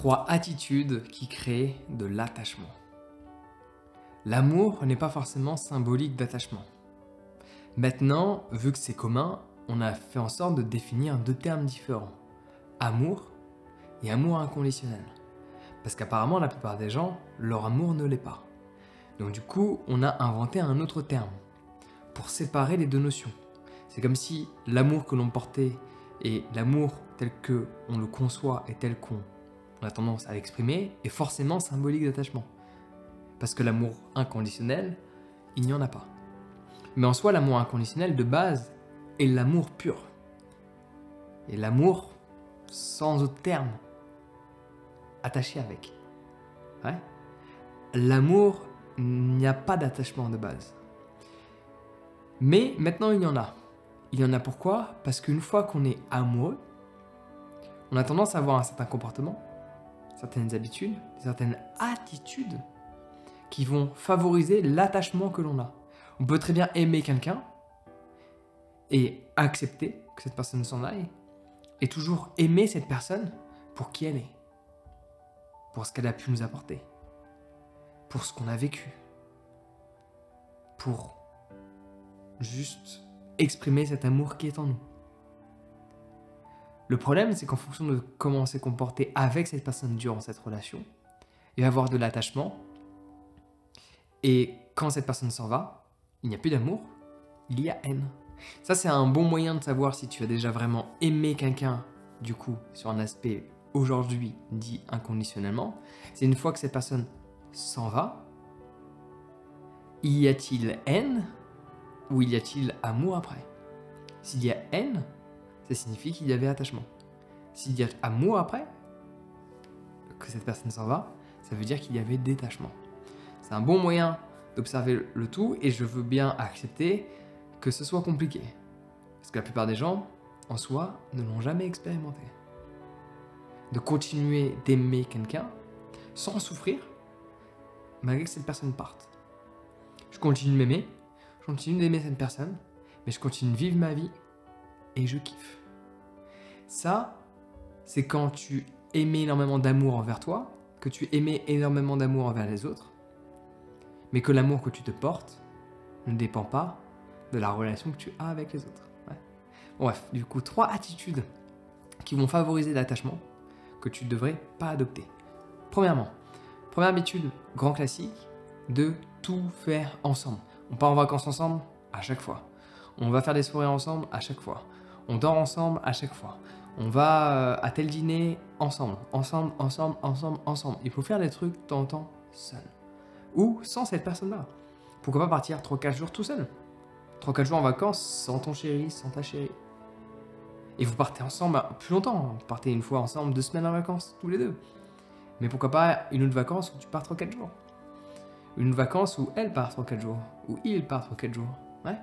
3 attitudes qui créent de l'attachement. L'amour n'est pas forcément symbolique d'attachement. Maintenant, vu que c'est commun, on a fait en sorte de définir 2 termes différents. Amour et amour inconditionnel. Parce qu'apparemment, la plupart des gens, leur amour ne l'est pas. Donc du coup, on a inventé un autre terme pour séparer les 2 notions. C'est comme si l'amour que l'on portait et l'amour tel qu'on le conçoit et tel qu'on a tendance à l'exprimer est forcément symbolique d'attachement. Parce que l'amour inconditionnel, il n'y en a pas. Mais en soi, l'amour inconditionnel de base est l'amour pur. Et l'amour sans autre terme, attaché avec. Ouais. L'amour, il n'y a pas d'attachement de base. Mais maintenant, il y en a. Il y en a pourquoi? Parce qu'une fois qu'on est amoureux, on a tendance à avoir un certain comportement, certaines habitudes, certaines attitudes qui vont favoriser l'attachement que l'on a. On peut très bien aimer quelqu'un et accepter que cette personne s'en aille et toujours aimer cette personne pour qui elle est, pour ce qu'elle a pu nous apporter, pour ce qu'on a vécu, pour juste exprimer cet amour qui est en nous. Le problème, c'est qu'en fonction de comment on s'est comporté avec cette personne durant cette relation, il va y avoir de l'attachement. Et quand cette personne s'en va, il n'y a plus d'amour, il y a haine. Ça, c'est un bon moyen de savoir si tu as déjà vraiment aimé quelqu'un, du coup, sur un aspect aujourd'hui dit inconditionnellement. C'est une fois que cette personne s'en va, y a-t-il haine ou y a-t-il amour après? S'il y a haine, ça signifie qu'il y avait attachement. S'il y a amour après, que cette personne s'en va, ça veut dire qu'il y avait détachement. C'est un bon moyen d'observer le tout et je veux bien accepter que ce soit compliqué. Parce que la plupart des gens, en soi, ne l'ont jamais expérimenté. De continuer d'aimer quelqu'un sans souffrir, malgré que cette personne parte. Je continue de m'aimer, je continue d'aimer cette personne, mais je continue de vivre ma vie et je kiffe. Ça, c'est quand tu aimais énormément d'amour envers toi, que tu aimais énormément d'amour envers les autres, mais que l'amour que tu te portes ne dépend pas de la relation que tu as avec les autres. Ouais. Bref, du coup, 3 attitudes qui vont favoriser l'attachement que tu ne devrais pas adopter. Premièrement, première habitude, grand classique, de tout faire ensemble. On part en vacances ensemble à chaque fois. On va faire des soirées ensemble à chaque fois. On dort ensemble à chaque fois. On va à tel dîner ensemble. Ensemble. Il faut faire des trucs de temps en temps seul. Ou sans cette personne-là. Pourquoi pas partir 3-4 jours tout seul? 3-4 jours en vacances sans ton chéri, sans ta chérie. Et vous partez ensemble plus longtemps. Vous partez une fois ensemble 2 semaines en vacances, tous les deux. Mais pourquoi pas une autre vacance où tu pars 3-4 jours? Une vacance où elle part 3-4 jours. Ou il part 3-4 jours. Ouais.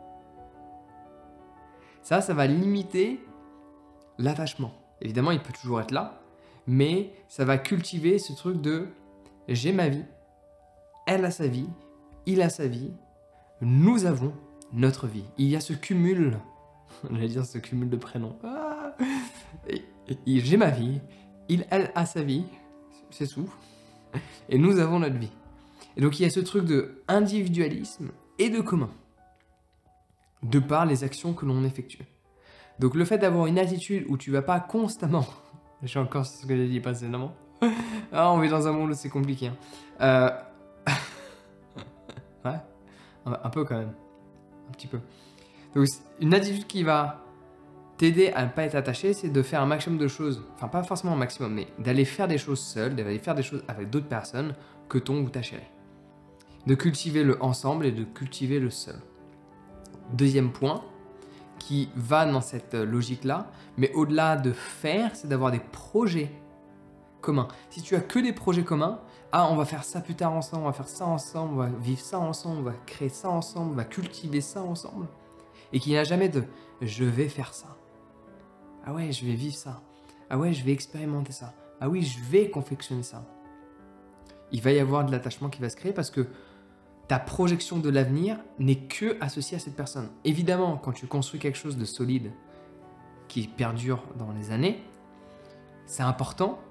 Ça va limiter l'attachement. Évidemment, il peut toujours être là. Mais ça va cultiver ce truc de j'ai ma vie, elle a sa vie, il a sa vie, nous avons notre vie. Il y a ce cumul, j'allais dire ce cumul de prénoms. Ah, j'ai ma vie, elle a sa vie, c'est tout. Et nous avons notre vie. Et donc il y a ce truc de individualisme et de commun, de par les actions que l'on effectue. Donc le fait d'avoir une attitude où tu vas pas constamment, je suis encore sur ce que j'ai dit précédemment, ah, on vit dans un monde où c'est compliqué. Hein. Ouais, un peu quand même, un petit peu. Donc une attitude qui va t'aider à ne pas être attaché, c'est de faire un maximum de choses, enfin pas forcément un maximum, mais d'aller faire des choses seul, d'aller faire des choses avec d'autres personnes que ton ou ta chérie. De cultiver le ensemble et de cultiver le seul. Deuxième point, qui va dans cette logique-là, mais au-delà de faire, c'est d'avoir des projets communs. Si tu as que des projets communs, ah, on va faire ça plus tard ensemble, on va faire ça ensemble, on va vivre ça ensemble, on va créer ça ensemble, on va cultiver ça ensemble, et qu'il n'y a jamais de « je vais faire ça ». Ah ouais, je vais vivre ça. Ah ouais, je vais expérimenter ça. Ah oui, je vais confectionner ça. Il va y avoir de l'attachement qui va se créer parce que ta projection de l'avenir n'est que associée à cette personne. Évidemment, quand tu construis quelque chose de solide qui perdure dans les années, c'est important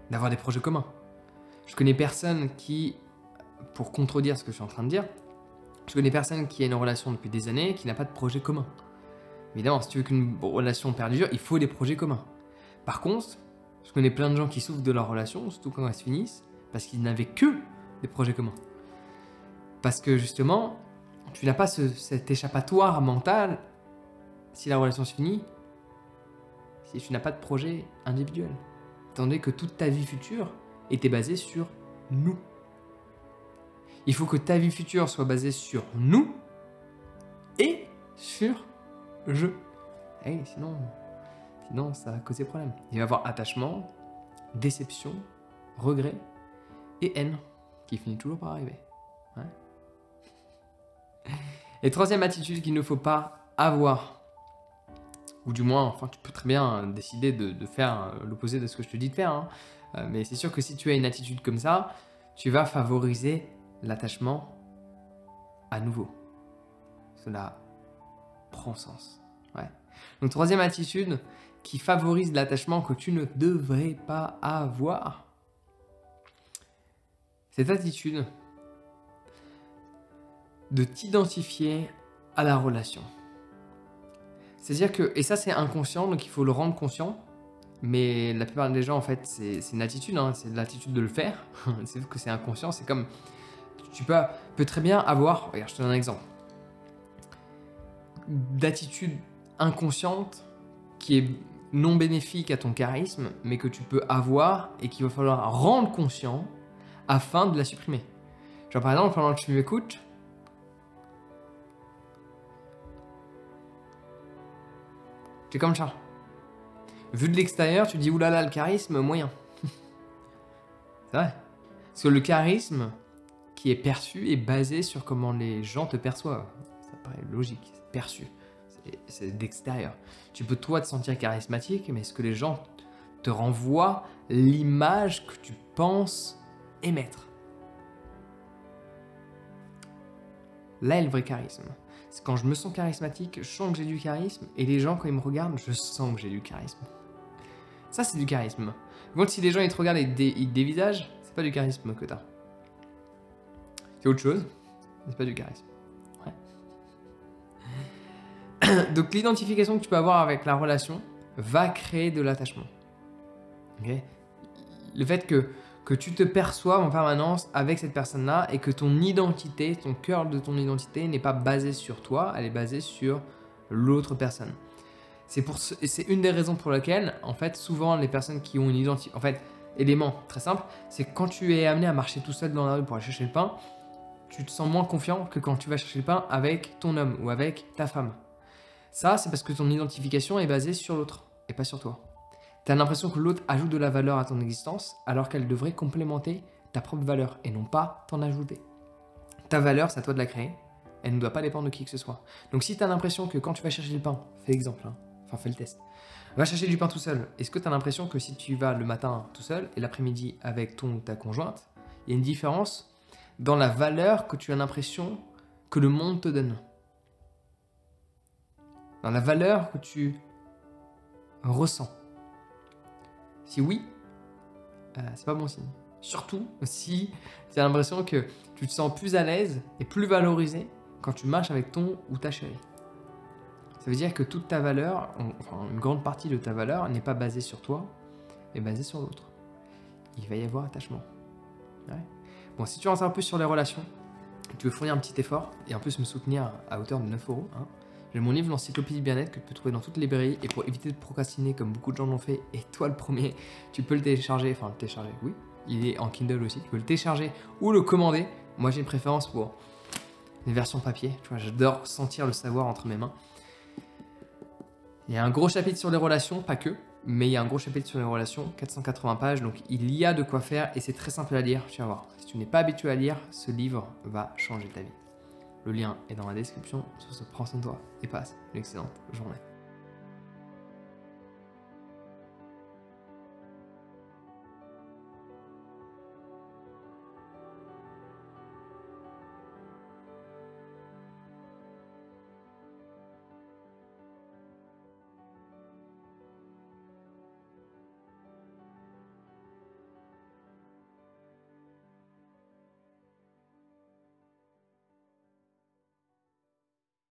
d'avoir des projets communs. Je connais personne qui, pour contredire ce que je suis en train de dire, je connais personne qui a une relation depuis des années qui n'a pas de projet commun. Évidemment, si tu veux qu'une relation perdure, il faut des projets communs. Par contre, je connais plein de gens qui souffrent de leur relation, surtout quand elles se finissent, parce qu'ils n'avaient que des projets communs. Parce que justement, tu n'as pas cet échappatoire mental si la relation se finit, si tu n'as pas de projet individuel. Étant donné que toute ta vie future était basée sur nous. Il faut que ta vie future soit basée sur nous et sur je. Hey, sinon ça va causer problème. Il va y avoir attachement, déception, regret et haine qui finit toujours par arriver. Ouais. Et troisième attitude qu'il ne faut pas avoir, ou du moins, enfin, tu peux très bien décider de faire l'opposé de ce que je te dis de faire, hein. Mais c'est sûr que si tu as une attitude comme ça, tu vas favoriser l'attachement à nouveau. Cela prend sens. Ouais. Donc, troisième attitude qui favorise l'attachement que tu ne devrais pas avoir. Cette attitude de t'identifier à la relation. C'est-à-dire que, et ça c'est inconscient, donc il faut le rendre conscient, mais la plupart des gens en fait c'est une attitude, hein, c'est l'attitude de le faire, c'est que c'est inconscient, c'est comme, tu peux très bien avoir, regarde je te donne un exemple, d'attitude inconsciente qui est non bénéfique à ton charisme, mais que tu peux avoir et qu'il va falloir rendre conscient afin de la supprimer. Genre par exemple, pendant que tu m'écoutes, tu es comme Charles. Vu de l'extérieur, tu dis oulala, le charisme, moyen. C'est vrai. Parce que le charisme qui est perçu est basé sur comment les gens te perçoivent. Ça paraît logique, c'est perçu. C'est d'extérieur. Tu peux toi te sentir charismatique, mais est-ce que les gens te renvoient l'image que tu penses émettre? Là est le vrai charisme. C'est quand je me sens charismatique, je sens que j'ai du charisme, et les gens, quand ils me regardent, je sens que j'ai du charisme. Ça, c'est du charisme. Quand si les gens ils te regardent et ils te dévisagent, c'est pas du charisme que t'as. C'est autre chose, mais c'est pas du charisme. Ouais. Donc l'identification que tu peux avoir avec la relation va créer de l'attachement. Okay. Le fait que tu te perçoives en permanence avec cette personne-là et que ton identité, ton cœur de ton identité n'est pas basé sur toi, elle est basée sur l'autre personne. C'est une des raisons pour lesquelles, en fait, souvent les personnes qui ont une identité, en fait, élément très simple, c'est que quand tu es amené à marcher tout seul dans la rue pour aller chercher le pain, tu te sens moins confiant que quand tu vas chercher le pain avec ton homme ou avec ta femme. Ça, c'est parce que ton identification est basée sur l'autre et pas sur toi. Tu as l'impression que l'autre ajoute de la valeur à ton existence alors qu'elle devrait complémenter ta propre valeur et non pas t'en ajouter. Ta valeur, c'est à toi de la créer. Elle ne doit pas dépendre de qui que ce soit. Donc si tu as l'impression que quand tu vas chercher le pain, fais l'exemple, hein, enfin fais le test, va chercher du pain tout seul. Est-ce que tu as l'impression que si tu vas le matin tout seul et l'après-midi avec ton ou ta conjointe, il y a une différence dans la valeur que tu as l'impression que le monde te donne? Dans la valeur que tu ressens? Si oui, c'est pas bon signe. Surtout si tu as l'impression que tu te sens plus à l'aise et plus valorisé quand tu marches avec ton ou ta chérie. Ça veut dire que toute ta valeur, enfin une grande partie de ta valeur n'est pas basée sur toi, mais basée sur l'autre. Il va y avoir attachement. Ouais. Bon, si tu en sais un peu sur les relations, tu veux fournir un petit effort et en plus me soutenir à hauteur de 9 €, hein, j'ai mon livre l'encyclopédie bien-être que tu peux trouver dans toutes les librairies et pour éviter de procrastiner comme beaucoup de gens l'ont fait, et toi le premier, tu peux le télécharger, enfin le télécharger, oui, il est en Kindle aussi, tu peux le télécharger ou le commander. Moi j'ai une préférence pour les versions papier, tu vois, j'adore sentir le savoir entre mes mains. Il y a un gros chapitre sur les relations, pas que, mais il y a un gros chapitre sur les relations, 480 pages, donc il y a de quoi faire et c'est très simple à lire, tu vas voir. Si tu n'es pas habitué à lire, ce livre va changer ta vie. Le lien est dans la description. Sur ce, prends soin de toi et passe une excellente journée.